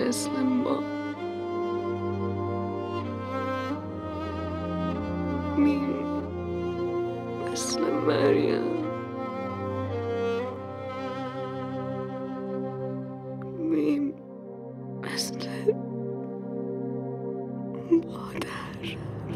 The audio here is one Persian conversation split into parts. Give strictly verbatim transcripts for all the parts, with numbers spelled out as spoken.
مثل ما. میم مثل مریم. میم مثل مادر.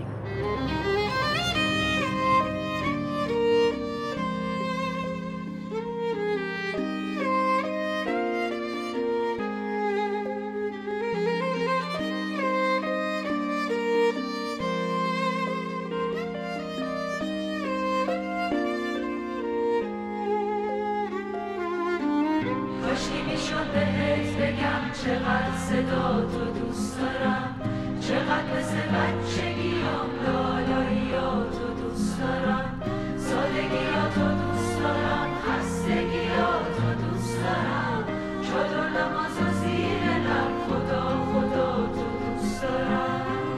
کاشکی میشد بهت بگم چقدر صدا تو دوست دارم، چقدر مثل بچگیام لالاییاتو دوست دارم، سادگیاتو دوست دارم، خستگیاتو دوست دارم، چادر نماز و زیر لب خدا خدا تو دوست دارم.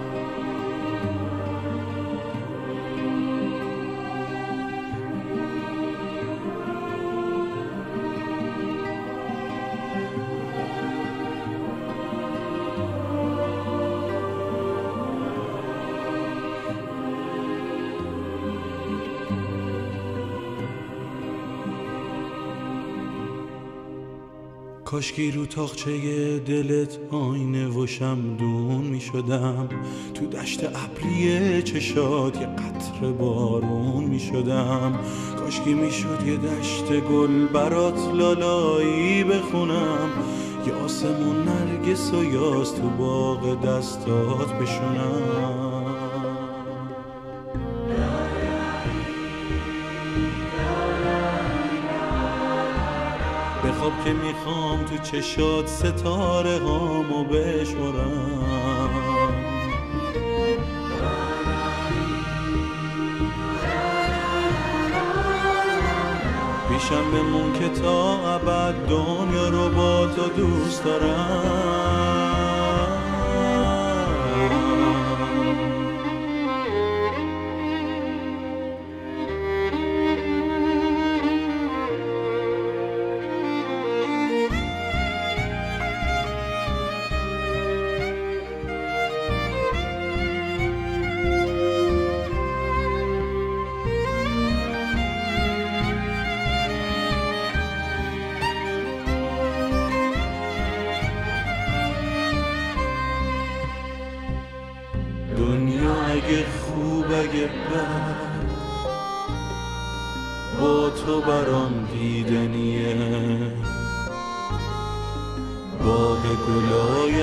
کاشکی رو تاقچه دلت آینه و شمدون می شدم، تو دشت ابری چشات یه قطره بارون می شدم. کاشکی می شد یه دشت گل برات لالایی بخونم، یه آسمون نرگس و یاس تو باغ دستات بشونم. بخواب که میخوام تو چشات ستاره هامو بشمارم. پیشم بمون که تا ابد دنیا رو با تو دوست دارم. دنیا اگه خوب اگه بد با تو برام دیدنیه، باغ گلای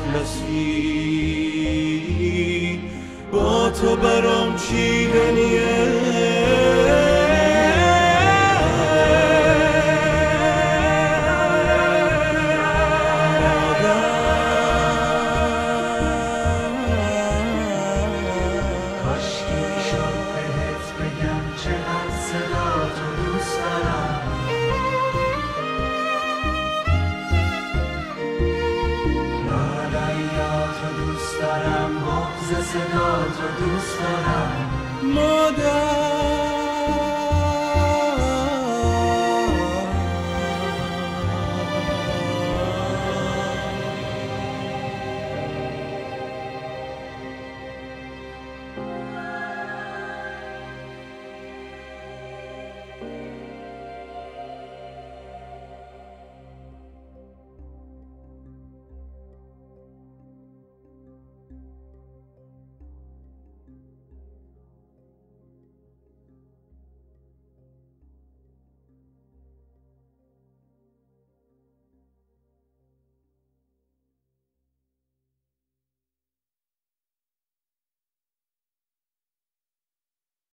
اطلسی با تو برام چیدنیه. صدا تو دوست دارم.